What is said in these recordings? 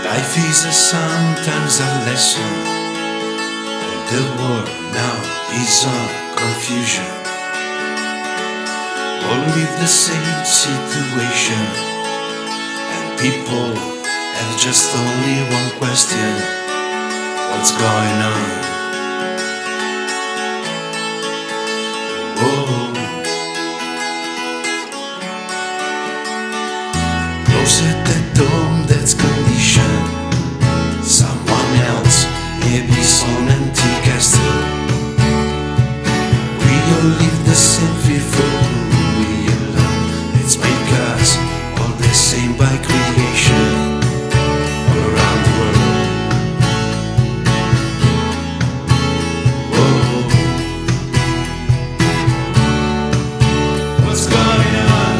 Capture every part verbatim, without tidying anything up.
Life is a sometimes a lesson. All the world now is on confusion. All live the same situation, and people have just only one question: what's going on? Oh, closer at home, that's condition. Someone else, maybe some empty castle. We all live the same fearful. We alone, it's because all the same by creation, all around the world. Oh, what's going on?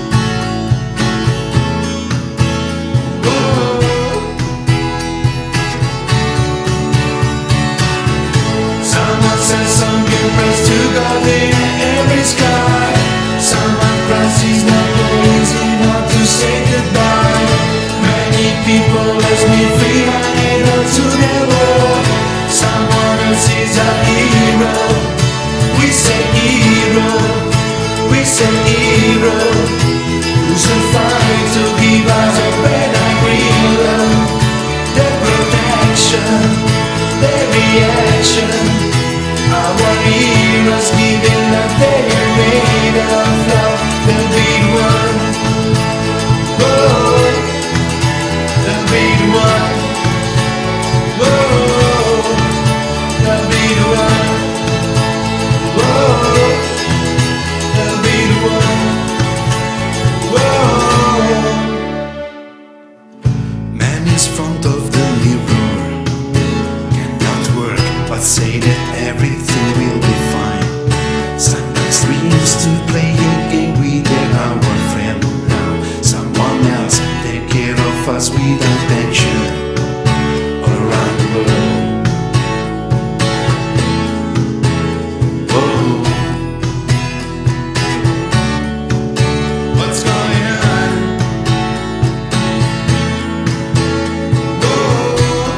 Some give praise to God in every sky. Someone cries he's not easy not to say goodbye. Many people ask me free my needle to their world. Someone else is a hero. We say hero. We say hero. Who's a fight to give us a better real love? Their protection, their reaction. Our heroes giving up their made of love. The big one, oh, the big one, oh, the big one, oh, the big one, oh. Man is front of the mirror, cannot work but say that everything will be fine. Sometimes dreams to play a game with our friend now. Someone else take care of us without pension, all around the world. Oh, what's going on? Oh,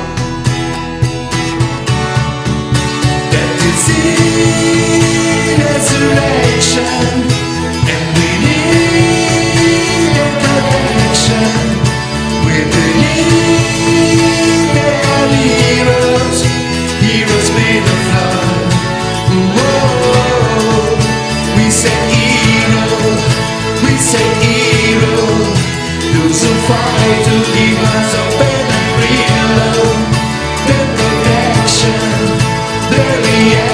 that is it, resurrection, and we need a connection with the heroes, heroes made of love. Whoa, we say hero, we say hero, those who fight to give us a better real love, the protection, the reality.